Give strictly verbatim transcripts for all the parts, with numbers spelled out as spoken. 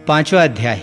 पांचवा अध्याय।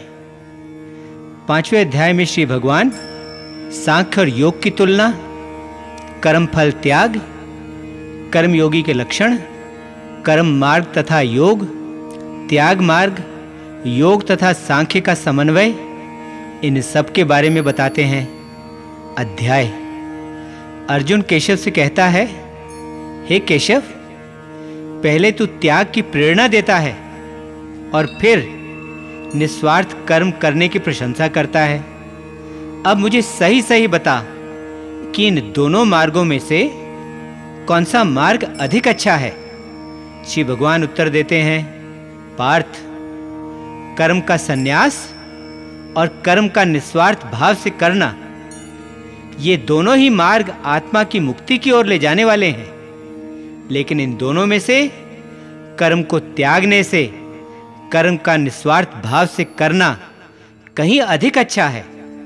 पांचवें अध्याय में श्री भगवान सांख्य और योग की तुलना, कर्म फल त्याग, कर्म योगी के लक्षण, कर्म मार्ग तथा योग, त्याग मार्ग, योग तथा सांख्य का समन्वय, इन सब के बारे में बताते हैं। अध्याय। अर्जुन केशव से कहता है, हे केशव, पहले तू त्याग की प्रेरणा देता है और फिर निस्वार्थ कर्म करने की प्रशंसा करता है। अब मुझे सही सही बता कि इन दोनों मार्गों में से कौन सा मार्ग अधिक अच्छा है। श्री भगवान उत्तर देते हैं, पार्थ, कर्म का संन्यास और कर्म का निस्वार्थ भाव से करना, ये दोनों ही मार्ग आत्मा की मुक्ति की ओर ले जाने वाले हैं। लेकिन इन दोनों में से कर्म को त्यागने से, कर्म का निस्वार्थ भाव से करना कहीं अधिक अच्छा है।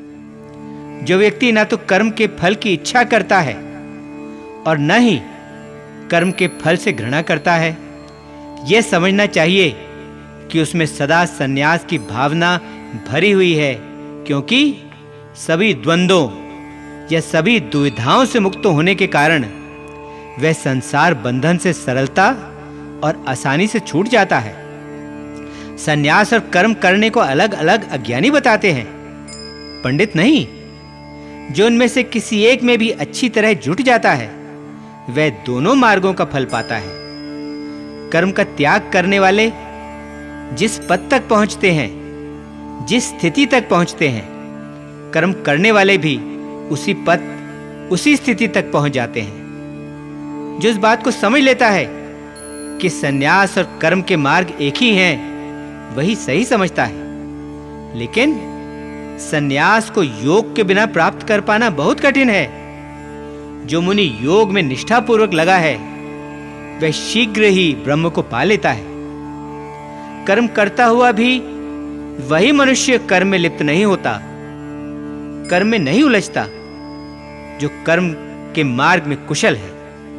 जो व्यक्ति ना तो कर्म के फल की इच्छा करता है और न ही कर्म के फल से घृणा करता है, यह समझना चाहिए कि उसमें सदा संन्यास की भावना भरी हुई है, क्योंकि सभी द्वंद्वों या सभी दुविधाओं से मुक्त होने के कारण वह संसार बंधन से सरलता और आसानी से छूट जाता है। संन्यास और कर्म करने को अलग अलग अज्ञानी बताते हैं, पंडित नहीं। जो उनमें से किसी एक में भी अच्छी तरह जुट जाता है, वह दोनों मार्गों का फल पाता है। कर्म का त्याग करने वाले जिस पद तक पहुंचते हैं, जिस स्थिति तक पहुंचते हैं, कर्म करने वाले भी उसी पद, उसी स्थिति तक पहुंच जाते हैं। जो इस बात को समझ लेता है कि संन्यास और कर्म के मार्ग एक ही हैं, वही सही समझता है। लेकिन संन्यास को योग के बिना प्राप्त कर पाना बहुत कठिन है। जो मुनि योग में निष्ठापूर्वक लगा है, वह शीघ्र ही ब्रह्म को पा लेता है। कर्म करता हुआ भी वही मनुष्य कर्म में लिप्त नहीं होता, कर्म में नहीं उलझता, जो कर्म के मार्ग में कुशल है,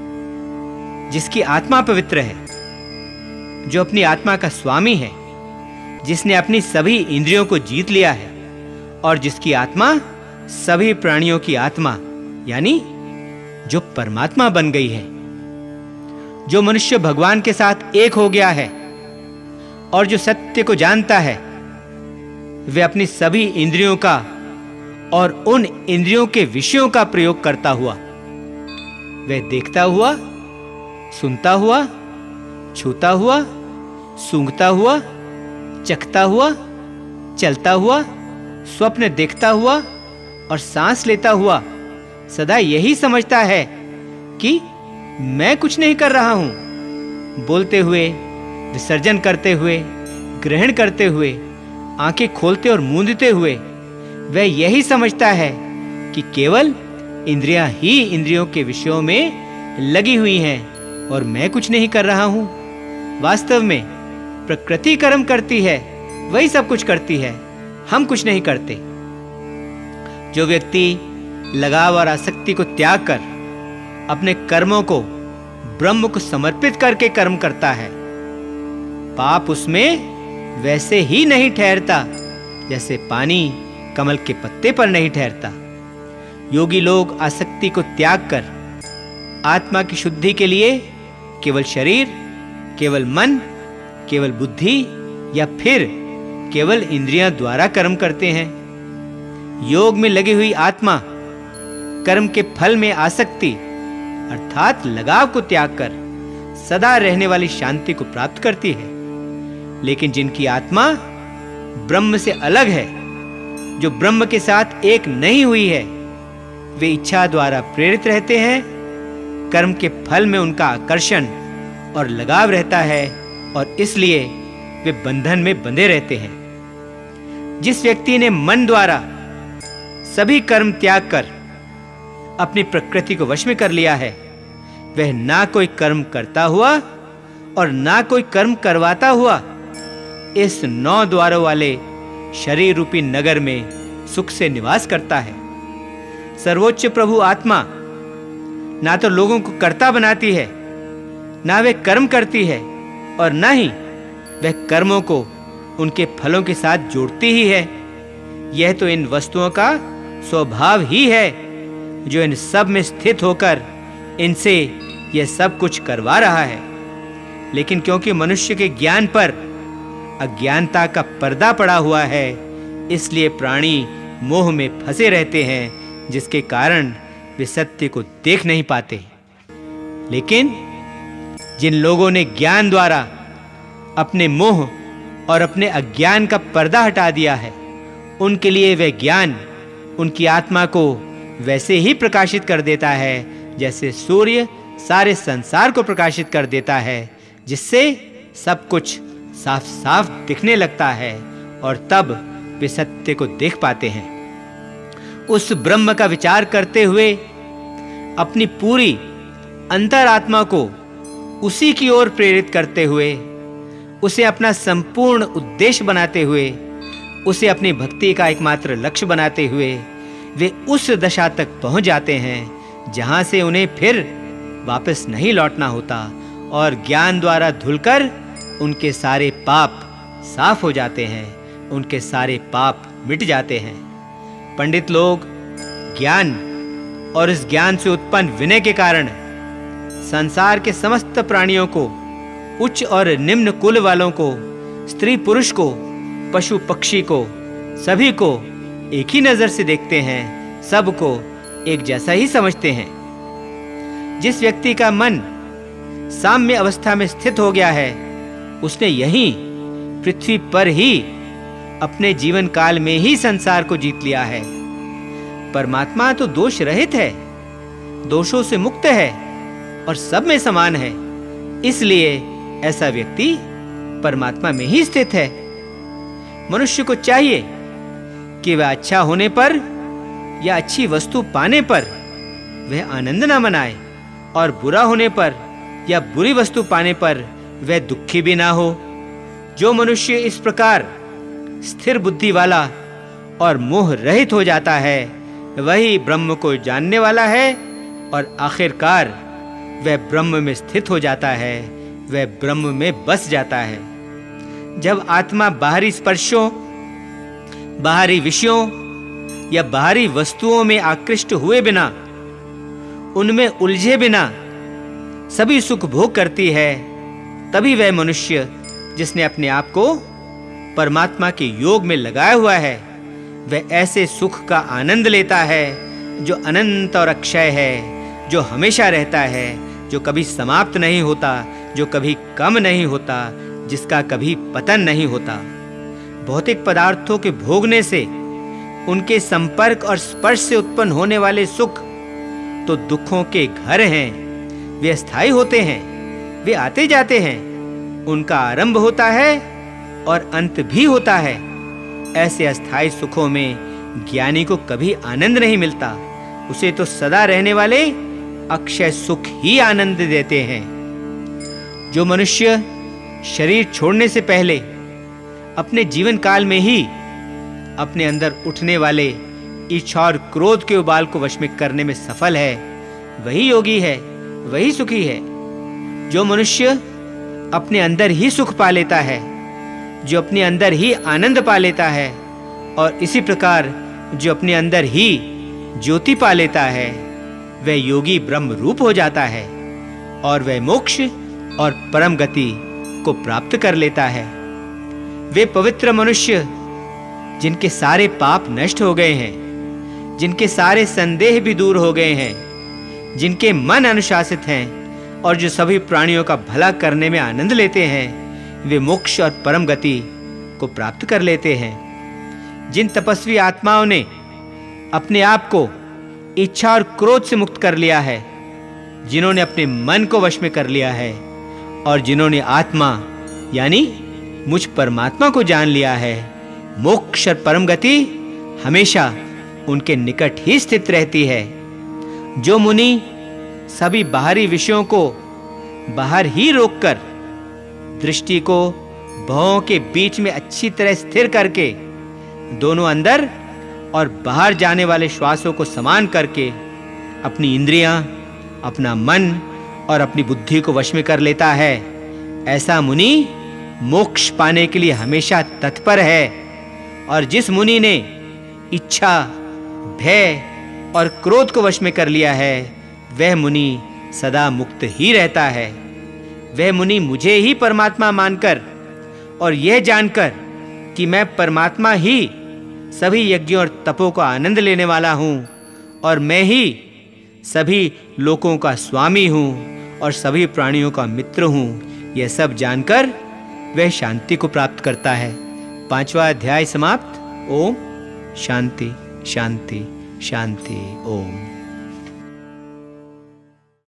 जिसकी आत्मा पवित्र है, जो अपनी आत्मा का स्वामी है, जिसने अपनी सभी इंद्रियों को जीत लिया है और जिसकी आत्मा सभी प्राणियों की आत्मा यानी जो परमात्मा बन गई है। जो मनुष्य भगवान के साथ एक हो गया है और जो सत्य को जानता है, वह अपनी सभी इंद्रियों का और उन इंद्रियों के विषयों का प्रयोग करता हुआ, वह देखता हुआ, सुनता हुआ, छूता हुआ, सूंघता हुआ, चखता हुआ, चलता हुआ, स्वप्न देखता हुआ और सांस लेता हुआ सदा यही समझता है कि मैं कुछ नहीं कर रहा हूं। बोलते हुए, विसर्जन करते हुए, ग्रहण करते हुए, आंखें खोलते और मूंदते हुए वह यही समझता है कि केवल इंद्रियां ही इंद्रियों के विषयों में लगी हुई हैं और मैं कुछ नहीं कर रहा हूं। वास्तव में प्रकृति कर्म करती है, वही सब कुछ करती है, हम कुछ नहीं करते। जो व्यक्ति लगाव और आसक्ति को त्याग कर अपने कर्मों को ब्रह्म को समर्पित करके कर्म करता है, पाप उसमें वैसे ही नहीं ठहरता जैसे पानी कमल के पत्ते पर नहीं ठहरता। योगी लोग आसक्ति को त्याग कर आत्मा की शुद्धि के लिए केवल शरीर, केवल मन, केवल बुद्धि या फिर केवल इंद्रियां द्वारा कर्म करते हैं। योग में लगी हुई आत्मा कर्म के फल में आसक्ति अर्थात लगाव को त्याग कर सदा रहने वाली शांति को प्राप्त करती है। लेकिन जिनकी आत्मा ब्रह्म से अलग है, जो ब्रह्म के साथ एक नहीं हुई है, वे इच्छा द्वारा प्रेरित रहते हैं। कर्म के फल में उनका आकर्षण और लगाव रहता है और इसलिए वे बंधन में बंधे रहते हैं। जिस व्यक्ति ने मन द्वारा सभी कर्म त्याग कर अपनी प्रकृति को वश में कर लिया है, वह ना कोई कर्म करता हुआ और ना कोई कर्म करवाता हुआ इस नौ द्वारों वाले शरीर रूपी नगर में सुख से निवास करता है। सर्वोच्च प्रभु आत्मा ना तो लोगों को कर्ता बनाती है, ना वे कर्म करती है और ना ही वह कर्मों को उनके फलों के साथ जोड़ती ही है। यह तो इन वस्तुओं का स्वभाव ही है जो इन सब में स्थित होकर इनसे यह सब कुछ करवा रहा है। लेकिन क्योंकि मनुष्य के ज्ञान पर अज्ञानता का पर्दा पड़ा हुआ है, इसलिए प्राणी मोह में फंसे रहते हैं, जिसके कारण वे सत्य को देख नहीं पाते। लेकिन जिन लोगों ने ज्ञान द्वारा अपने मोह और अपने अज्ञान का पर्दा हटा दिया है, उनके लिए वह ज्ञान उनकी आत्मा को वैसे ही प्रकाशित कर देता है जैसे सूर्य सारे संसार को प्रकाशित कर देता है, जिससे सब कुछ साफ साफ दिखने लगता है और तब वे सत्य को देख पाते हैं। उस ब्रह्म का विचार करते हुए अपनी पूरी अंतरात्मा को उसी की ओर प्रेरित करते हुए, उसे अपना संपूर्ण उद्देश्य बनाते हुए, उसे अपनी भक्ति का एकमात्र लक्ष्य बनाते हुए वे उस दशा तक पहुंच जाते हैं जहां से उन्हें फिर वापस नहीं लौटना होता और ज्ञान द्वारा धुलकर उनके सारे पाप साफ हो जाते हैं, उनके सारे पाप मिट जाते हैं। पंडित लोग ज्ञान और इस ज्ञान से उत्पन्न विनय के कारण संसार के समस्त प्राणियों को, उच्च और निम्न कुल वालों को, स्त्री पुरुष को, पशु पक्षी को, सभी को एक ही नजर से देखते हैं, सबको एक जैसा ही समझते हैं। जिस व्यक्ति का मन साम्य अवस्था में स्थित हो गया है, उसने यहीं पृथ्वी पर ही अपने जीवन काल में ही संसार को जीत लिया है। परमात्मा तो दोष रहित है, दोषों से मुक्त है और सब में समान है, इसलिए ऐसा व्यक्ति परमात्मा में ही स्थित है। मनुष्य को चाहिए कि वह अच्छा होने पर या अच्छी वस्तु पाने पर वह आनंद ना मनाए और बुरा होने पर या बुरी वस्तु पाने पर वह दुखी भी ना हो। जो मनुष्य इस प्रकार स्थिर बुद्धि वाला और मोह रहित हो जाता है, वही ब्रह्म को जानने वाला है और आखिरकार वह ब्रह्म में स्थित हो जाता है, वह ब्रह्म में बस जाता है। जब आत्मा बाहरी स्पर्शों, बाहरी विषयों या बाहरी वस्तुओं में आकृष्ट हुए बिना, उनमें उलझे बिना सभी सुख भोग करती है, तभी वह मनुष्य जिसने अपने आप को परमात्मा के योग में लगाया हुआ है, वह ऐसे सुख का आनंद लेता है जो अनंत और अक्षय है, जो हमेशा रहता है, जो कभी समाप्त नहीं होता, जो कभी कम नहीं होता, जिसका कभी पतन नहीं होता। भौतिक पदार्थों के भोगने से, उनके संपर्क और स्पर्श से उत्पन्न होने वाले सुख तो दुखों के घर हैं। वे अस्थायी होते हैं, वे आते जाते हैं, उनका आरंभ होता है और अंत भी होता है। ऐसे अस्थायी सुखों में ज्ञानी को कभी आनंद नहीं मिलता, उसे तो सदा रहने वाले अक्षय सुख ही आनंद देते हैं। जो मनुष्य शरीर छोड़ने से पहले अपने जीवन काल में ही अपने अंदर उठने वाले इच्छा और क्रोध के उबाल को वश में करने में सफल है, वही योगी है, वही सुखी है। जो मनुष्य अपने अंदर ही सुख पा लेता है, जो अपने अंदर ही आनंद पा लेता है और इसी प्रकार जो अपने अंदर ही ज्योति पा लेता है, वह योगी ब्रह्म रूप हो जाता है और वह मोक्ष और परम गति को प्राप्त कर लेता है। वे पवित्र मनुष्य जिनके सारे पाप नष्ट हो गए हैं, जिनके सारे संदेह भी दूर हो गए हैं, जिनके मन अनुशासित हैं और जो सभी प्राणियों का भला करने में आनंद लेते हैं, वे मोक्ष और परम गति को प्राप्त कर लेते हैं। जिन तपस्वी आत्माओं ने अपने आप को इच्छा और क्रोध से मुक्त कर लिया है, जिन्होंने अपने मन को वश में कर लिया है और जिन्होंने आत्मा यानी मुझ परमात्मा को जान लिया है, मोक्ष और परम गति हमेशा उनके निकट ही स्थित रहती है। जो मुनि सभी बाहरी विषयों को बाहर ही रोककर दृष्टि को भवों के बीच में अच्छी तरह स्थिर करके दोनों अंदर और बाहर जाने वाले श्वासों को समान करके अपनी इंद्रियां, अपना मन और अपनी बुद्धि को वश में कर लेता है, ऐसा मुनि मोक्ष पाने के लिए हमेशा तत्पर है, और जिस मुनि ने इच्छा, भय और क्रोध को वश में कर लिया है, वह मुनि सदा मुक्त ही रहता है। वह मुनि मुझे ही परमात्मा मानकर और यह जानकर कि मैं परमात्मा ही सभी यज्ञों और तपों का आनंद लेने वाला हूँ और मैं ही सभी लोकों का स्वामी हूँ और सभी प्राणियों का मित्र हूँ, यह सब जानकर वह शांति को प्राप्त करता है। पांचवा अध्याय समाप्त। ओम शांति शांति शांति। ओम।